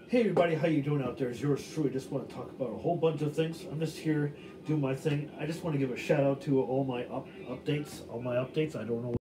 Hey everybody, how you doing out there? It's yours truly. Just want to talk about a whole bunch of things. I'm just here doing my thing. I just want to give a shout out to all my updates. I don't know